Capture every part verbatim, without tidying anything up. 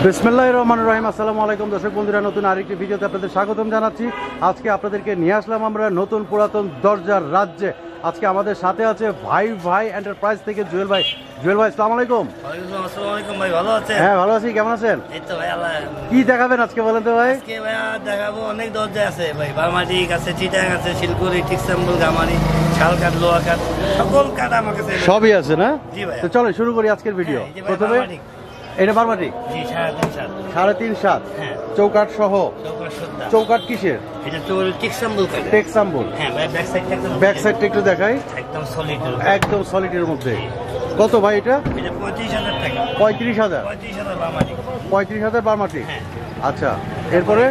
বিসমিল্লাহির রহমানির রহিম। আসসালামু আলাইকুম দর্শক বন্ধুরা, নতুন আরেকটি ভিডিওতে আপনাদের স্বাগতম জানাচ্ছি। আজকে আপনাদেরকে নিয়ে আসলাম আমরা নতুন পুরাতন দরজার রাজ্যে। আজকে আমাদের সাথে আছে ভাই ভাই এন্টারপ্রাইজ থেকে জুয়েল ভাই। জুয়েল ভাই আসসালামু আলাইকুম। ওয়ালাইকুম আসসালাম ভাই, ভালো আছেন? হ্যাঁ ভালো আছি, কেমন আছেন? এই তো ভাই আল্লাহ। কি দেখাবেন আজকে বলেন তো ভাই? আজকে ভাই দেখাবো অনেক দরজা আছে ভাই, বারমাটিক আছে, চিটাং আছে, শিলকুড়ি, টিকসাম্বল, গামারি, শাল কাঠ, লোহা কাঠ, সকল কাঠ আমার কাছে সবই আছে না? জি ভাই। তো চলো শুরু করি আজকের ভিডিও। প্রথমে এটা বারমাটিক, জি সাড়ে তিন সাত সাড়ে তিন সাত হ্যাঁ, চৌকাঠ সহ। চৌকাঠ সুদ্ধা। চৌকাঠ কিসের? এটা তো টিকসাম্বল কাঠ। টেক্সাম্বল। হ্যাঁ ভাই, ব্যাক সাইডটা একদম ব্যাক সাইডটা একটু দেখাই। একদম সলিড, একদম সলিডের মধ্যে। কত ভাই এটা? এটা পঁয়ত্রিশ হাজার টাকা। পঁয়ত্রিশ হাজার। পঁয়ত্রিশ হাজার বারমাটিক। পঁয়ত্রিশ হাজার বারমাটিক। হ্যাঁ। আচ্ছা, এরপরে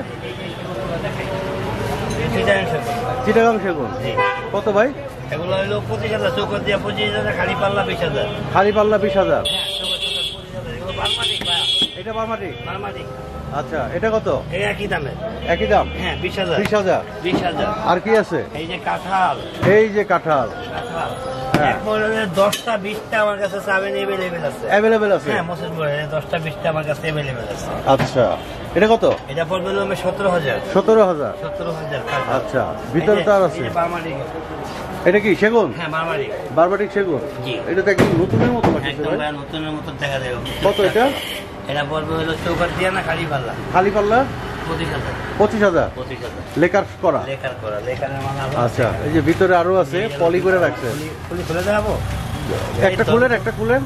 চিটাং সেগুন। চিটাগাং সেগুন জি। কত ভাই? এগুলো হলো পঁচিশ হাজার, চৌকাঠ দিয়ে পঁচিশ হাজার, খালি পাল্লা বিশ হাজার। খালি পাল্লা বিশ হাজার। হ্যাঁ, চৌকাঠ চৌকাঠ পঁচিশ হাজার। এগুলো বারমাটিক ভাই। এটা বারমাটিক। বারমাটিক। আচ্ছা, এটা কত? এই একই দামে। একই দাম? হ্যাঁ, বিশ হাজার। বিশ হাজার। বিশ হাজার। আর কি আছে? এই যে কাঁঠাল। এই যে কাঁঠাল। কাঁঠাল হ্যাঁ। এক মডেলের দশটা বিশটা আমার কাছে চাবেন এভেলেবেল আছে। অ্যাভেলেবেল আছে? হ্যাঁ, মসজিদ বলে দশটা বিশটা আমার কাছে এভেলেবেল আছে। আচ্ছা, এটা কত? এটা পড়বে হলো সতেরো হাজার। সতেরো হাজার। সতেরো হাজার। আচ্ছা, ভিতরে তো আর আছে। বারমাটিক। এটা কি সেগুন? হ্যাঁ, বারমাটিক। বারমাটিক সেগুন। জি। এটা তো একদম নতুনের মতো লাগছে একদম ভাই। ভাই নতুনের মতো দেখা দেবে। কত এটা? এটা পড়বে হলো চৌকাঠ দিয়ে না খালি পাল্লা? খালি পাল্লা পঁচিশ হাজার। পঁচিশ হাজার। পঁচিশ হাজার। লেকার করা? লেখার করা, লেখারের মানে আলাদা। আচ্ছা, এই যে ভিতরে আরো আছে, পলি করে রাখছে। খুলে খুলে দেখাবো? একটা খুলেন, একটা খুলেন।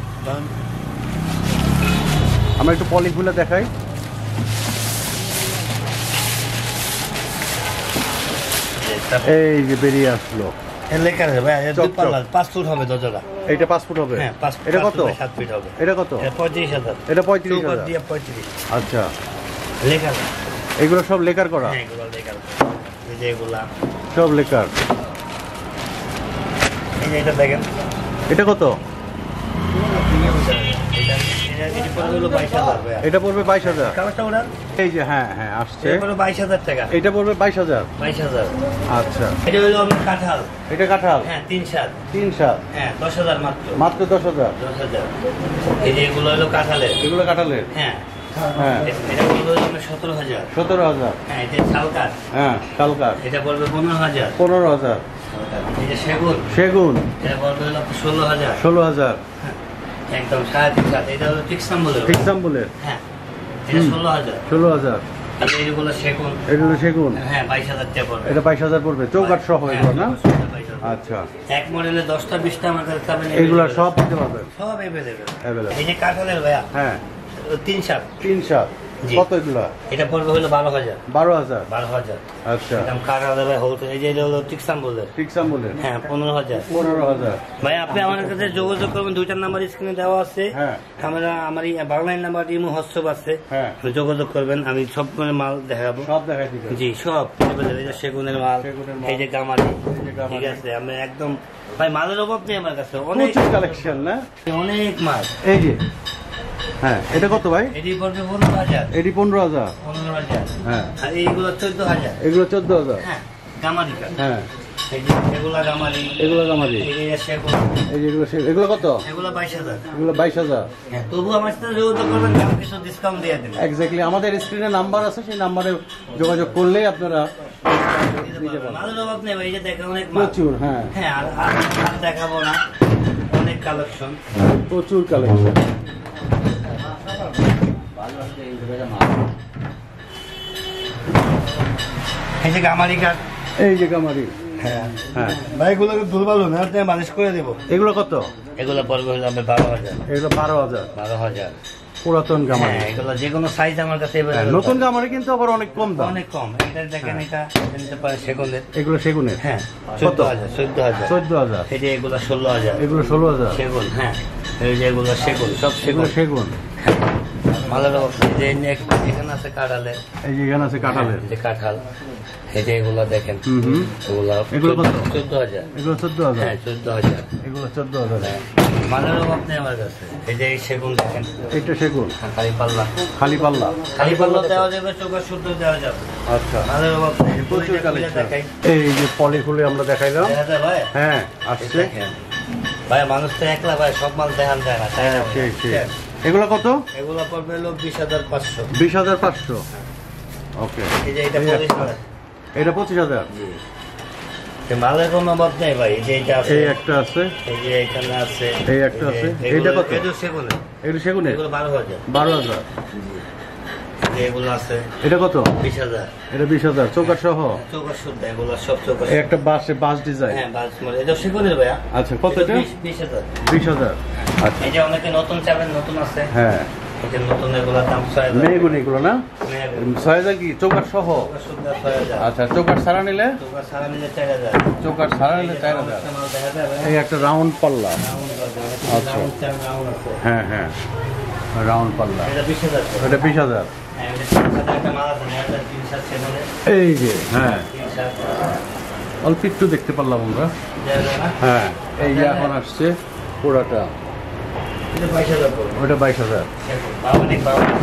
আমরা একটু পলি খুলে দেখাই। এই যে বেরিয়ে আসলো। লেখারের ভাই, দুই পাল্লা, পাঁচ ফুট হবে দরজাটা। এইটা পাঁচ ফুট হবে? হ্যাঁ, পাঁচ ফুট। এটা কত? সাত ফিট হবে। এটা কত? পঁয়ত্রিশ হাজার। এটা পঁয়ত্রিশ চৌকাঠ হাজার। দিয়ে পঁয়ত্রিশ। আচ্ছা, লেখার। এগুলো সব লেকার করা? হ্যাঁ, এগুলো লেখার। এই যে এগুলা সব লেকার। এই যে এটা দেখেন। এটা কত? এটা এটা পড়বে হলো বাইশ হাজার ভাই। এটা পড়বে বাইশ হাজার। কাগজটা ওড়ান। এই যে হ্যাঁ হ্যাঁ আসছে। এটা পড়বে বাইশ হাজার টাকা। এটা পড়বে বাইশ হাজার। বাইশ হাজার। আচ্ছা, এটা হলো আপনার কাঁঠাল। এটা কাঁঠাল? হ্যাঁ, তিন সাত। তিন সাত। হ্যাঁ, দশ হাজার মাত্র। মাত্র দশ হাজার। দশ হাজার। এই যে এগুলো হলো কাঁঠালের। এগুলো কাঁঠালের? হ্যাঁ। হ্যাঁ, এটা পড়বে হলো আপনার সতেরো হাজার। সতেরো হাজার। হ্যাঁ, এটা শাল কাঠ। হ্যাঁ, শালকাঠ। এটা পড়বে পনেরো হাজার। পনেরো হাজার। এই যে সেগুন। সেগুন? এটা পড়বে হলো ষোলো হাজার। ষোলো হাজার। একদম সাড়ে তিন সাত। এটা হলো টিকসাম্বলের। টিকসাম্বলের? হ্যাঁ, এটা ষোলো হাজার। ষোলো হাজার। আর এইগুলো সেগুন। এগুলো সেগুন? হ্যাঁ, বাইশ হাজার টাকা পড়বে। এটা বাইশ হাজার পড়বে, চৌকাঠ সহ এগুলো না? আচ্ছা, এক মডেলে দশটা বিশটা আমার কাছে পাবেন। এগুলা সব দিতে পারবেন? সব এভেলেবেল। Available। এই যে কাঁঠালের ভাইয়া। হ্যাঁ, তিন সাত। তিন সাত। জি। কত এগুলা? এটা পড়বে হলো বারো হাজার। বারো হাজার। বারো হাজার। আচ্ছা, একদম কাঁঠালের ভাই হোলসেল। এই যে এটা হলো টিকসাম্বলের। টিকসাম্বলের? হ্যাঁ, পনেরো হাজার। পনেরো হাজার। ভাই আপনি আমার কাছে যোগাযোগ করবেন, দুইটার নাম্বার স্ক্রিনে দেওয়া আছে। হ্যাঁ। আমরা আমার এই বাংলাইন নাম্বার ইমো হোয়াটসঅ্যাপ আছে। হ্যাঁ, যোগাযোগ করবেন, আমি সব মাল দেখাবো। সব দেখাই দিবেন? জি, সব। এই যে সেগুনের মাল, সেগুনের মাল। এই যে গামারি। এই যে গামারি। ঠিক আছে, আমি একদম ভাই মালের অভাব নেই আমার কাছে। অনেক প্রচুর কালেকশন না? অনেক মাল। এই যে হ্যাঁ, এটা কত ভাই? এটি পড়বে পনেরো হাজার। এটি পনেরো হাজার। পনেরো হাজার। হ্যাঁ, আর এইগুলো চোদ্দ হাজার। এগুলো চোদ্দ হাজার। হ্যাঁ, গামারি কাঠ। হ্যাঁ, এই যে এগুলা গামারি। এগুলো গামারি। এই যে সেগুন। এই যে এগুলো সে- এগুলো কত? এগুলো বাইশ হাজার। এগুলো বাইশ হাজার। হ্যাঁ, তবু আমার সাথে যোগাযোগ করবেন, আমি কিছু ডিসকাউন্ট দিয়ে দেবেন। এক্স্যাক্টলি, আমাদের স্ক্রিনে নাম্বার আছে, সেই নাম্বারে যোগাযোগ করলে আপনারা নিতে পারবেন। মালের অভাব নেই ভাই, এই যে দেখেন অনেক মাল। প্রচুর। হ্যাঁ, হ্যাঁ, আর আর- আর দেখাবো না, অনেক কালেকশন। প্রচুর কালেকশন। এই যে গামারি কাঠ। এই যে গামারি। হ্যাঁ হ্যাঁ, ভাই, এগুলো দুর্বল না, মালিশ করে দেবো। এগুলো কত? এগুলো পড়বে হলো আপনার বারো হাজার। এগুলো বারো হাজার। বারো হাজার। পুরাতন গামারি। হ্যাঁ, এগুলো যে কোনো সাইজ আমার কাছে হ্যাঁ, available নতুন পাবেন। গামারি কিন্তু আবার অনেক কম দাম। অনেক কম। এটা দেখেন, এটা এটা নিতে পারেন সেগুনের। এগুলো সেগুনের? হ্যাঁ, কত? চোদ্দ হাজার। চোদ্দ হাজার। চোদ্দ হাজার। এই যে এগুলো ষোলো হাজার। এগুলো ষোলো হাজার। সেগুন। হ্যাঁ, এই যে এগুলো সেগুন, সব এগুলো সেগুন। সেগুন। মালের অভাব নেই। যে next এখানে আছে কাঁঠালের। এই যে এখানে আছে কাঁঠালের। এই যে কাঁঠাল। এই যে এগুলো দেখেন। হুম হুম। এগুলো এগুলো কত? চোদ্দ হাজার। এগুলো চোদ্দ হাজার। হ্যাঁ, চোদ্দ হাজার। এগুলো চোদ্দ হাজার। মালের অভাব নেই আমার কাছে। এই যে এই সেগুন দেখেন। এটা সেগুন? খালি পাল্লা। খালি পাল্লা? খালি পাল্লা দেওয়া যাবে, চৌকাঠ শুদ্ধ দেওয়া যাবে। আচ্ছা, মালের অভাব নেই। প্রচুর কালেকশন। দেখাই। এই যে পলি খুলে আমরা দেখাইলাম। দেখা যায় ভাই? হ্যাঁ, আসছে। দেখেন ভাই, মানুষ তো একলা ভাই, সব মাল দেখান যায় না, তাই না? সেই সেই এগুলো কত? এগুলো পড়বে হলো বিশ হাজার পাঁচশো। বিশ হাজার পাঁচশো। ওকে, এই যে এটা পঁচিশ হাজার। এটা পঁচিশ হাজার। জি, মালের কোনো অভাব নেই ভাই। এই যে এটা আছে, এই একটা আছে, এই যে এখানে আছে, এই একটা আছে। এইটা কত? এটা সেগুনে, এটা সেগুনে এগুলো বারো হাজার। বারো হাজার। এগুলো আছে, এটা কত? বিশ হাজার। এটা বিশ হাজার চৌকাঠ সহ। চৌকাঠ শুদ্ধ, এগুলো সব চৌকাঠ। এই একটা বাস, বাস ডিজাইন। হ্যাঁ, বাস মানে এটা সেগুনের ভাইয়া। আচ্ছা, কত এটা? বিশ হাজার। বিশ হাজার। আচ্ছা, এই যে অনেকে নতুন চাবেন, নতুন আছে। হ্যাঁ, এই যে নতুন, এগুলোর দাম ছয় হাজার। মেহগুনি এগুলো না? মেহগুনি ছয় হাজার কি চৌকাঠ সহ? চৌকাঠ শুদ্ধ ছয় হাজার। আচ্ছা, চৌকাঠ সারা নিলে? চৌকাঠ সারা নিলে চার হাজার। চৌকাঠ সারা নিলে চার হাজার। মাল দেখা যাবে। এই একটা রাউন্ড পাল্লা। আচ্ছা, রাউন্ড চার রাউন্ড আছে। হ্যাঁ হ্যাঁ, রাউন্ড পাল্লা। এটা বিশ হাজার। এটা বিশ হাজার। হ্যাঁ, এটা তিন হাজার একটা মাল আছে, নয় হাজার তিন সাত সেগুনে। এই যে, হ্যাঁ, তিন সাত অল্প একটু দেখতে পারলাম আমরা। দেড় হাজার না? হ্যাঁ, এই যে এখন আসছে পুরাটা, এটা বাইশ হাজার পড়বে। ওটা বাইশ হাজার। দেখুন, বারোমাটিক, বারোমাটিক।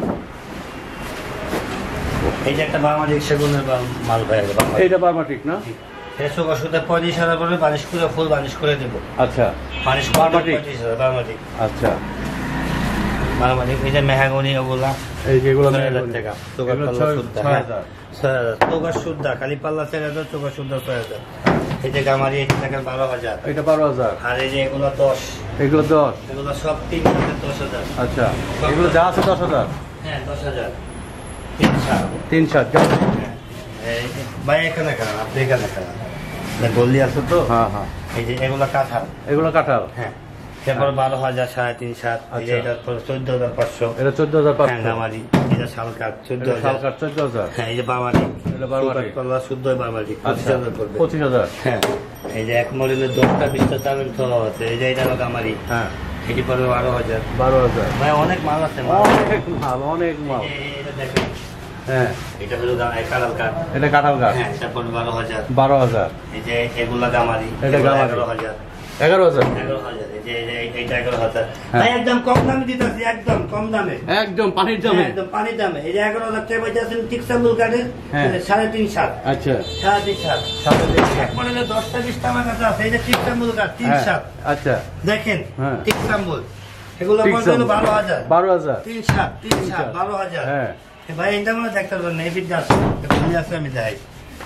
এই যে একটা বারোমাটিক সেগুনের বা- মাল ভাই, বারোমাটিক। এইটা বার্মাটিক না? একশো ওষুধে পঁয়ত্রিশ হাজার পড়বে, বানিশ করে ফুল বানিশ করে দেবো। আচ্ছা, বানিশ বারোমাটিক। পঁয়ত্রিশ হাজার, বারোমাটিক। আচ্ছা, বারোমাটিক। এই যে মেহাগনি, ওগুলা এই যেগুলো ছয় হাজার টাকা। চৌকাঠ এগুলো পাল্লা ছয়- শুদ্ধ, ছয় হ্যাঁ। হাজার। ছয় হাজার। চৌকাঠ শুদ্ধ, খালি পাল্লা চার হাজার, চৌকাঠ শুদ্ধ ছয় হাজার। এই যে গামারি, এই টাকা বারো হাজার। এটা বারো হাজার। আর এই যে এগুলো দশ, এগুলো দশ। এগুলো সব তিন হাজার, দশ হাজার। আচ্ছা, এগুলো যা আছে দশ হাজার। হ্যাঁ, দশ হাজার। তিন সাত। তিন সাত। হ্যাঁ। এই যে ভাই এখানে খারাপ, আপনি এখানে খারাপ। গলি আছে তো। হ্যাঁ হ্যাঁ, এই যে এগুলো কাঁঠাল। এগুলো কাঁঠাল। হ্যাঁ, তারপর বারো হাজার, সাড়ে তিন সাত। এই যে আচ্ছা। এটা চোদ্দ হাজার পাঁচশো। এটা চোদ্দ হাজার হ্যাঁ, পাঁচশো। গামারি। এটা শালকাঠ, চোদ্দ হাজার। শালকাঠ চোদ্দ হাজার। হ্যাঁ, এই যে বারমাটি। এটা বারমাটি। পাল্লা শুদ্ধ বারমাটি, পঁচিশ আচ্ছা, হাজার পড়বে। পঁচিশ হাজার। হ্যাঁ, এই যে এক মডেলের দশটা বিশটা চাবেন তো আছে। এই যে এটা হলো গামারি। হ্যাঁ, এটি পড়বে বারো হাজার। বারো হাজার। ভাই অনেক মাল আছে, মাল। অনেক মাল, অনেক মাল। এই যে এটা দেখেন, হ্যাঁ, এটা হলো গা- এই কাঁঠাল কাঠ। এটা কাঁঠাল গাছ। হ্যাঁ, এটা পড়বে বারো হাজার। বারো হাজার। এই যে এগুলা গামারি, এটা এগুলা গামারি। এগারো হাজার। এগারো হাজার। এগারো হাজার। এই যে এই যে এইটা এগারো হাজার। হ্যাঁ। ভাই একদম কম দামে দিতেছি, একদম কম দামে। একদম পানির হ্যাঁ, দামে। একদম পানির দামে। এই যে এগারো হাজার টাকা পাইতেছেন ঠিক স্যাম্পল কার্ডের। হ্যাঁ। সাড়ে তিন সাত। আচ্ছা, সাড়ে তিন সাত। সাথে দিয়ে- এক মডেলে দশটা বিশটা আমার কাছে আছে। এই যে ঠিক স্যাম্পল কার্ড তিন হ্যাঁ, সাত। আচ্ছা, দেখেন, হ্যাঁ। ঠিক স্যাম্পল। এগুলো ঠিক পড়বে হলো স্যাম্পল। বারো হাজার। বারো হাজার। তিন সাত, তিন সাত, বারো হাজার। হ্যাঁ, এ ভাই এটা মনে দেখতে পারবেন না, এই বিদ্যা আছে। এগুলি আছে, আমি দেখাই।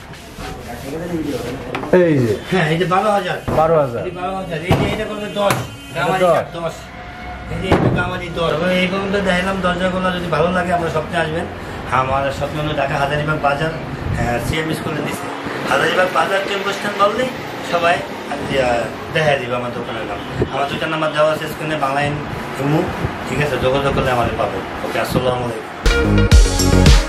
এই যে হ্যাঁ, এই যে বারো হাজার। বারো হাজার। এই বারো হাজার। এই যে এটা করবে দশ। গামারি দশ। কাঠ দশ। এই যে এটা গামারি দশ। এবার এই পর্যন্ত দেখালাম দরজাগুলো। যদি ভালো লাগে আপনারা স্বপ্নে আসবেন। আমার স্বপ্ন হলো ঢাকা হাজারিবাগ বাজার, সিএম স্কুলে দিচ্ছে। হাজারিবাগ বাজার টেম্পো স্ট্যান্ড বললেই সবাই দেখা দিবে আমার দোকানের নাম। আমার দুইটার নাম্বার দেওয়া আছে স্ক্রিনে, বাংলাইন, হিমু। ঠিক আছে, যোগাযোগ করলে আমাদের পাবে। ওকে, আসসালামু আলাইকুম।